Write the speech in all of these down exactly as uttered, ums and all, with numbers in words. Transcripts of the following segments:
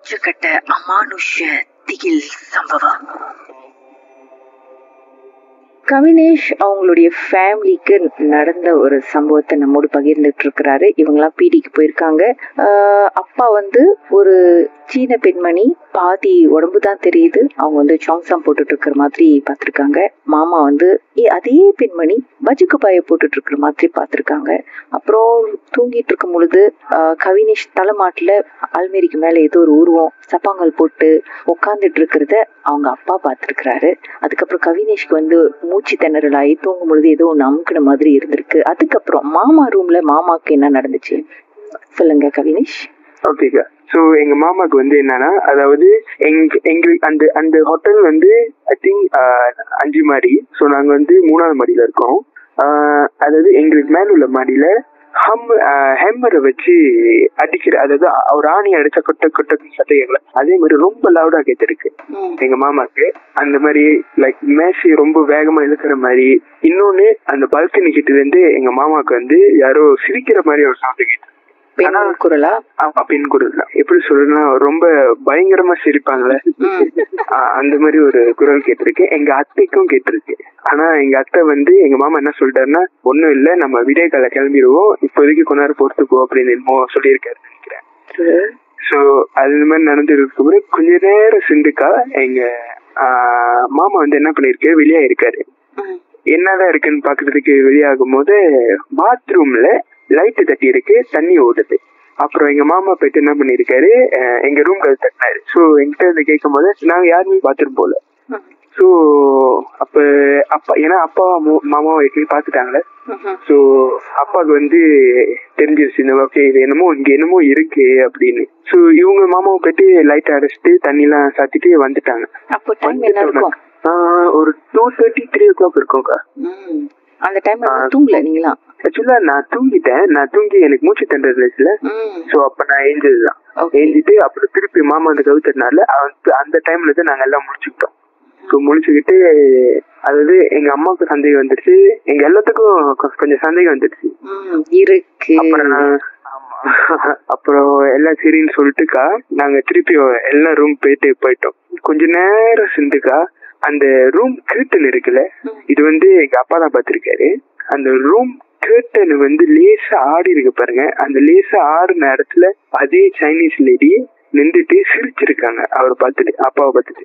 உச்சக்கட்ட அமானுஷ திகில் சம்பவம். கவினேஷ் அவங்களுடைய ஃபேமிலிக்கு நடந்த ஒரு சம்பவத்தை நம்மோடு பகிர்ந்துட்டு இருக்கிறாரு. இவங்கெல்லாம் பீடிக்கு போயிருக்காங்க. அப்பா வந்து ஒரு சீன பெண்மணி, பாதி உடம்பு தான் தெரியுது, அவங்க வந்து சாங்ஸாம் போட்டுட்டு இருக்கிற மாதிரி பார்த்துருக்காங்க. மாமா வந்து அதே பெண்மணி பஜுக்கு பாய போட்டுட்டு இருக்கிற மாதிரி பார்த்துருக்காங்க. அப்புறம் தூங்கிட்டு இருக்கும் பொழுது கவினேஷ் தலைமாட்டில் அல்மேரிக்கு மேலே ஏதோ ஒரு உருவம் சப்பாங்கல் போட்டு உட்காந்துட்டு இருக்கிறத அவங்க அப்பா பார்த்துருக்கிறாரு. அதுக்கப்புறம் கவினேஷ்க்கு வந்து மூச்சு திணறலாகி தூங்கும் பொழுது ஏதோ ஒன்று அமுக்கின மாதிரி இருந்திருக்கு. அதுக்கப்புறம் மாமா ரூம்ல மாமாவுக்கு என்ன நடந்துச்சு சொல்லுங்க கவினேஷ். ஓகேக்கா. ஸோ எங்க மாமாக்கு வந்து என்னன்னா, அதாவது எங்க எங்களுக்கு அந்த அந்த ஹோட்டல் வந்து ஐ திங்க் அஞ்சு மாடி. ஸோ நாங்க வந்து மூணாவது மாடியில இருக்கோம். அதாவது எங்களுக்கு மேல உள்ள மாடியில ஹம் ஹேம்மரை வச்சு அடிக்கிற, அதாவது ஒரு ஆணி அடிச்சா கொட்ட கொட்ட சட்டைகளை அதே மாதிரி ரொம்ப லவுடா கேட்டிருக்கு எங்க மாமாக்கு. அந்த மாதிரி லைக் மேசி ரொம்ப வேகமா இழுக்கிற மாதிரி. இன்னொன்னு அந்த பால்கனி கிட்ட இருந்து எங்க மாமாக்கு வந்து யாரோ சிரிக்கிற மாதிரி ஒரு சவுண்ட் கேட்டு. குரலா? ஆமா, பெண் குரல் தான். எப்படி சொல்றதுன்னா ரொம்ப பயங்கரமா சிரிப்பாங்கல்ல, அந்த மாதிரி ஒரு குரல் கேட்டிருக்கு. எங்க அத்தைக்கும் கேட்டிருக்கு. ஆனா எங்க அத்தை வந்து எங்க மாமா என்ன சொல்லிட்டாருன்னா, ஒன்னும் இல்ல, நம்ம விடிய காலை கிளம்பிடுவோம், இப்போதைக்கு கொஞ்ச நேரம் பொறுத்துப்போம் அப்படின்னு என்னமோ சொல்லியிருக்காரு நினைக்கிறேன். சோ அது மாதிரி நடந்துருக்கு. கொஞ்ச நேரம் சிந்துக்கா எங்க ஆஹ் மாமா வந்து என்ன பண்ணிருக்காரு, வெளியா இருக்காரு. என்னதான் இருக்குன்னு பாக்குறதுக்கு வெளியாகும் போது பாத்ரூம்ல லைட்டு தட்டி இருக்கு, தண்ணி ஓடுது. அப்புறம் எங்க மாமா போயிட்டு என்ன பண்ணிருக்காரு, எங்க ரூம் கதை தட்டினாரு. ஸோ எங்கிட்ட இருந்து கேட்கும் போது நாங்க யாருமே பாத்ரூம் போல. ஸோ அப்ப அப்பா, ஏன்னா அப்பா மாமாவை எப்படி பாத்துட்டாங்களே, ஸோ அப்பாவுக்கு வந்து தெரிஞ்சிருச்சு இந்த ஓகே இது என்னமோ இங்க என்னமோ இருக்கு அப்படின்னு. ஸோ இவங்க மாமாவை போயிட்டு லைட் அடைச்சிட்டு தண்ணி எல்லாம் சாத்திட்டு வந்துட்டாங்க. ஒரு two thirty three o'clock இருக்கும்க்கா. அந்த டைம்ல தூங்கல நீங்களா? ஆக்சுவலா நான் தூங்கிட்டேன். நான் தூங்கி எனக்கு மூச்சு தண்டதுல. சோ அப்ப நான் ஏஞ்சதுதான். ஏஞ்சிட்டு அப்புறம் திருப்பி மாமா அந்த கவுத்தனால அந்த டைம்ல தான் நாங்க எல்லாம் முடிச்சுக்கிட்டோம். ஸோ முடிச்சுக்கிட்டு அதாவது எங்க அம்மாவுக்கு சந்தேகம் வந்துடுச்சு, எங்க எல்லாத்துக்கும் கொஞ்சம் சந்தேகம் வந்துடுச்சு இருக்கு. அப்புறம் ஆமா அப்புறம் எல்லாம் சரின்னு சொல்லிட்டுக்கா நாங்க திருப்பி எல்லா ரூம் போயிட்டு போயிட்டோம். கொஞ்ச நேரம் சிந்துக்கா அந்த ரூம் கர்டன் இருக்குல்ல, இது வந்து எங்க அப்பா தான் பாத்திருக்காரு. அந்த ரூம் கர்டன் வந்து லேசா ஆடி இருக்கு பாருங்க. அந்த லேசா ஆடுன இடத்துல அதே சைனீஸ் லேடி நின்றுட்டு சிரிச்சிருக்காங்க அவரை பார்த்துட்டு, அப்பாவை பார்த்துட்டு.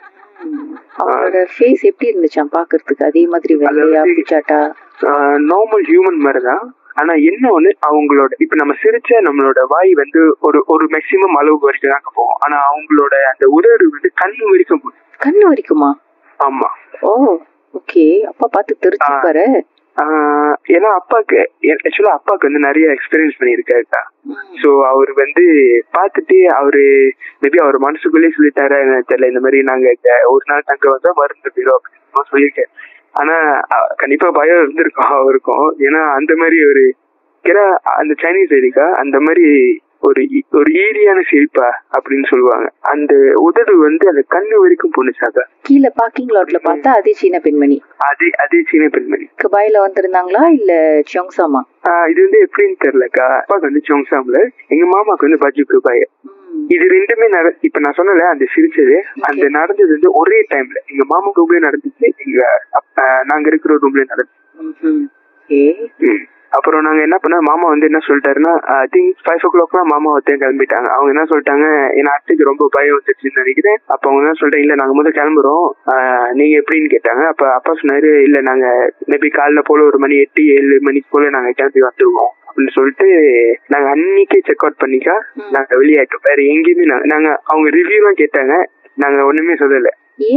அவரோட ஃபேஸ் எப்படி இருந்துச்சா பாக்குறதுக்கு? அதே மாதிரி வெள்ளையா பிச்சாட்டா? நார்மல் ஹியூமன் மாதிரிதான். ஆனா என்ன ஒண்ணு, அவங்களோட இப்ப நம்ம சிரிச்ச நம்மளோட வாய் வந்து ஒரு ஒரு மேக்சிமம் அளவுக்கு வரைக்கும் தான் போகும். ஆனா அவங்களோட அந்த உதடு வந்து கண்ணு வரைக்கும் போகும். கண்ணு வரைக்குமா? ஆமா. Oh okay. அப்பா பார்த்து தெரிஞ்சுப்பாரு. ஏன்னா அப்பாக்கு ஆக்சுவலா அப்பாக்கு வந்து நிறைய எக்ஸ்பீரியன்ஸ் பண்ணியிருக்காருக்கா. சோ அவரு வந்து பாத்துட்டு அவரு மேபி அவர் மனசுக்குள்ளேயே சொல்லிட்டாரா தெரியல, இந்த மாதிரி நாங்க ஒரு நாள் தங்க வந்தா மருந்து போயிடும் அப்படின்னு சொல்லியிருக்காரு. ஆனா கண்டிப்பா பயம் இருந்திருக்கும் அவருக்கும். ஏன்னா அந்த மாதிரி ஒரு ஏன்னா அந்த சைனீஸ் ஐடிக்கா அந்த மாதிரி ஒரு ஒரு ஈரியான சிரிப்பா அப்படின்னு சொல்லுவாங்க. அந்த உதடு வந்து அந்த கண்ணு வரைக்கும் போனுச்சாக்கா. கீழே பார்க்கிங் லாட்ல பார்த்தா அதே சீன பெண்மணி. அதே அதே சீன பெண்மணி கபாயில வந்திருந்தாங்களா இல்ல சோங்சாமா? இது வந்து எப்படின்னு தெரியலக்கா. அப்பாக்கு வந்து சோங்சாம்ல, எங்க மாமாக்கு வந்து பஜ்ஜு கபாய. இது ரெண்டுமே நட இப்ப நான் சொன்னல அந்த சிரிச்சது அந்த நடந்தது வந்து ஒரே டைம்ல எங்க மாமா ரூம்லயே நடந்துச்சு, எங்க நாங்க இருக்கிற ரூம்லயே நடந்துச்சு. அப்புறம் நாங்க என்ன பண்ண, மாமா வந்து என்ன சொல்லிட்டாருன்னா ஐ திங்க் ஃபைவ் ஓ கிளாக்லாம் மாமா ஒருத்தையும் கிளம்பிட்டாங்க. அவங்க என்ன சொல்லிட்டாங்க, என் அத்தைக்கு ரொம்ப பயம் வந்துச்சுன்னு நினைக்கிறேன். அப்ப அவங்க என்ன சொல்லிட்டாங்க, இல்ல நாங்க முதல்ல கிளம்புறோம், நீங்க எப்படின்னு கேட்டாங்க. அப்ப அப்பா சொன்னாரு, இல்ல நாங்க மேபி காலைல போல ஒரு மணி எட்டு ஏழு மணிக்கு போல நாங்க கிளம்பி வந்துருவோம் அப்படின்னு சொல்லிட்டு நாங்க அன்னைக்கே செக் அவுட் பண்ணிக்கா நாங்க வெளியாயிட்டோம். வேற எங்கேயுமே நாங்க நாங்க அவங்க ரிவ்யூ எல்லாம் கேட்டாங்க, நாங்க ஒண்ணுமே சொல்லல.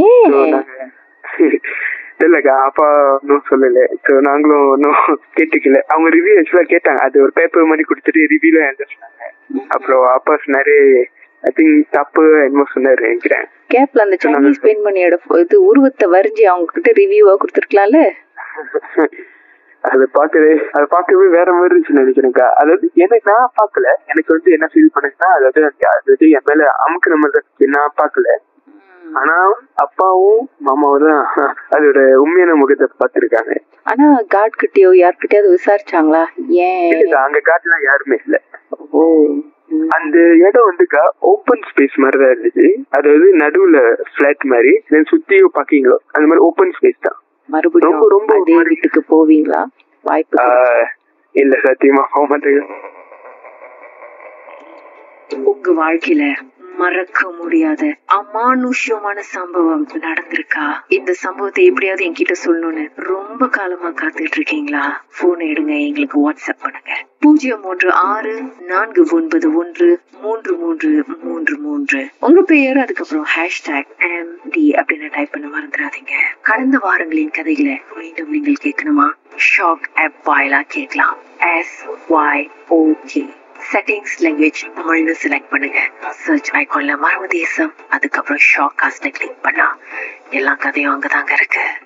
இல்லக்கா அப்பா ஒன்னும் சொல்லல. சோ நாங்களும் ஒன்னும் கேட்டுக்கல. அவங்க ரிவ்யூ ஆக்சுவலா கேட்டாங்க, அது ஒரு பேப்பர் மாதிரி கொடுத்துட்டு ரிவ்யூல எழுதிருந்தாங்க. அப்புறம் அப்பா சொன்னாரு ஐ திங்க் தப்பு என்னமோ சொன்னாரு நினைக்கிறேன். கேப்ல அந்த சைனீஸ் பெண்மணியோட இது உருவத்தை வரைஞ்சி அவங்க கிட்ட ரிவ்யூவா கொடுத்துருக்கலாம்ல. அதை பாக்கவே அதை பாக்கவே வேற மாதிரி இருந்துச்சு நினைக்கிறேன்க்கா. அதாவது எனக்கு நான் பாக்கல, எனக்கு வந்து என்ன ஃபீல் பண்ணுச்சுன்னா அதாவது அதாவது என் மேல அமுக்குற மாதிரி நான் பாக்கல. ஆனா அப்பாவும் மாமாவும் தான் அதோட உண்மையான முகத்தை பாத்துருக்காங்க. ஆனா காட் கிட்டயோ யார்கிட்டயாவது விசாரிச்சாங்களா? ஏன் அங்க காட்லாம் யாருமே இல்ல. ஓ அந்த இடம் வந்துக்கா ஓப்பன் ஸ்பேஸ் மாதிரிதான் இருந்துச்சு. அதாவது நடுவுல பிளாட் மாதிரி சுத்தியும் பாக்கீங்களோ அந்த மாதிரி ஓப்பன் ஸ்பேஸ் தான். மறுபடியும் ரொம்ப அதே வீட்டுக்கு போவீங்களா? வாய்ப்பு இல்ல, சத்தியமா போக மாட்டேங்க. உங்க வாழ்க்கையில மறக்க முடியாத அமானுஷ்யமான சம்பவம் நடந்திருக்கா? இந்த சம்பவத்தை எப்படியாவது என்கிட்ட சொல்லணும்னு ரொம்ப காலமா காத்துட்டு இருக்கீங்களா? போன் எடுங்க, எங்களுக்கு வாட்ஸ்அப் பண்ணுங்க. பூஜ்ஜியம் மூன்று ஆறு நான்கு ஒன்பது ஒன்று மூன்று மூன்று மூன்று மூன்று. உங்க பெயர் அதுக்கப்புறம் ஹேஷ்டாக் எம் டி அப்படின்னு டைப் பண்ண மறந்துடாதீங்க. கடந்த வாரங்களின் கதைகளை மீண்டும் நீங்கள் கேட்கணுமா? ஷாக் ஆப் வாயிலா கேட்கலாம். S Y okay settings language தமிழ்னு செலக்ட் பண்ணுங்க. சர்ச் ஐகான்ல மர்ம தேசம், அதுக்கப்புறம் ஷாக் காஸ்ட் கிளிக் பண்ணா எல்லா கதையும் அங்கதாங்க இருக்கு.